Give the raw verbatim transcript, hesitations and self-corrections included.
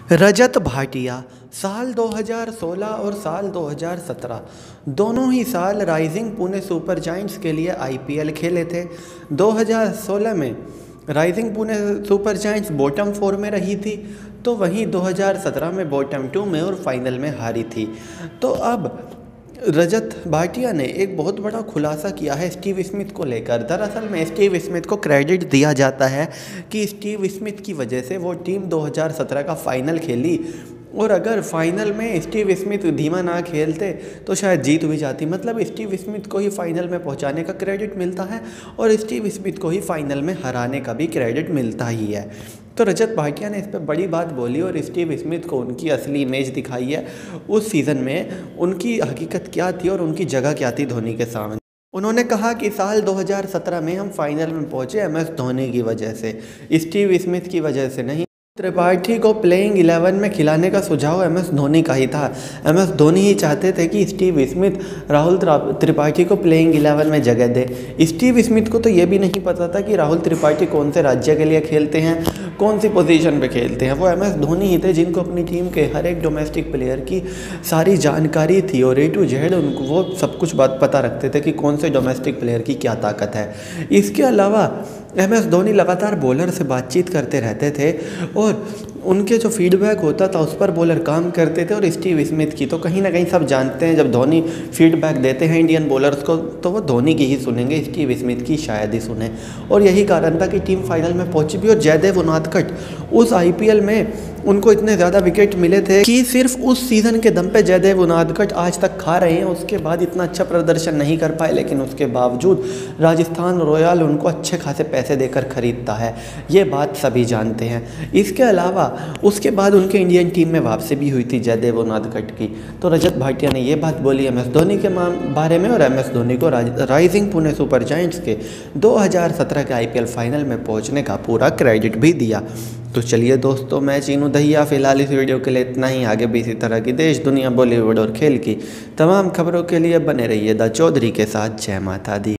रजत भाटिया साल दो हज़ार सोलह और साल दो हज़ार सत्रह दोनों ही साल राइजिंग पुणे सुपर जायंट्स के लिए आईपीएल खेले थे। दो हज़ार सोलह में rising Pune super giants bottom four में रही थी, तो वहीं दो हज़ार सत्रह में बॉटम टू में और फाइनल में हारी थी। तो अब रजत भाटिया ने एक बहुत बड़ा खुलासा किया है स्टीव स्मिथ को लेकर। दरअसल में स्टीव स्मिथ को क्रेडिट दिया जाता है कि स्टीव स्मिथ की वजह से वो टीम दो हज़ार सत्रह का फाइनल खेली, और अगर फाइनल में स्टीव स्मिथ धीमा ना खेलते तो शायद जीत भी जाती। मतलब स्टीव स्मिथ को ही फाइनल में पहुंचाने का क्रेडिट मिलता है और स्टीव स्मिथ को ही फाइनल में हराने का भी क्रेडिट मिलता ही है। तो रजत भाटिया ने इस पर बड़ी बात बोली और स्टीव स्मिथ को उनकी असली इमेज दिखाई है। उस सीज़न में उनकी हकीकत क्या थी और उनकी जगह क्या थी धोनी के सामने। उन्होंने कहा कि साल दो हज़ार सत्रह में हम फाइनल में पहुंचे एम एस धोनी की वजह से, स्टीव स्मिथ की वजह से नहीं। त्रिपाठी को प्लेइंग इलेवन में खिलाने का सुझाव एम एस धोनी का ही था। एम एस धोनी ही चाहते थे कि स्टीव स्मिथ राहुल त्रिपाठी को प्लेइंग इलेवन में जगह दे। स्टीव स्मिथ को तो ये भी नहीं पता था कि राहुल त्रिपाठी कौन से राज्य के लिए खेलते हैं, कौन सी पोजीशन पे खेलते हैं। वो एम एस धोनी ही थे जिनको अपनी टीम के हर एक डोमेस्टिक प्लेयर की सारी जानकारी थी और ए टू जेड उनको वो सब कुछ बात पता रखते थे कि कौन से डोमेस्टिक प्लेयर की क्या ताकत है। इसके अलावा एम एस धोनी लगातार बॉलर से बातचीत करते रहते थे और उनके जो फीडबैक होता था उस पर बॉलर काम करते थे। और स्टीव स्मिथ की तो कहीं ना कहीं सब जानते हैं, जब धोनी फीडबैक देते हैं इंडियन बॉलर्स को तो वो धोनी की ही सुनेंगे, स्टीव स्मिथ की शायद ही सुने। और यही कारण था कि टीम फाइनल में पहुंची भी। और जयदेव उनादकट उस आईपीएल में उनको इतने ज़्यादा विकेट मिले थे कि सिर्फ उस सीज़न के दम पे जयदेव उनादकट आज तक खा रहे हैं। उसके बाद इतना अच्छा प्रदर्शन नहीं कर पाए, लेकिन उसके बावजूद राजस्थान रॉयल उनको अच्छे खासे पैसे देकर खरीदता है, ये बात सभी जानते हैं। इसके अलावा उसके बाद उनके इंडियन टीम में वापसी भी हुई थी जयदेव उनादकट की। तो रजत भाटिया ने ये बात बोली एम एस धोनी के बारे में और एम एस धोनी को राइजिंग पुणे सुपर जायंट्स के दो हज़ार सत्रह के आईपीएल फाइनल में पहुंचने का पूरा क्रेडिट भी दिया। तो चलिए दोस्तों, मैं चीनू दहिया फिलहाल इस वीडियो के लिए इतना ही। आगे भी इसी तरह की देश दुनिया बॉलीवुड और खेल की तमाम खबरों के लिए बने रहिए द चौधरी के साथ। जय माता दी।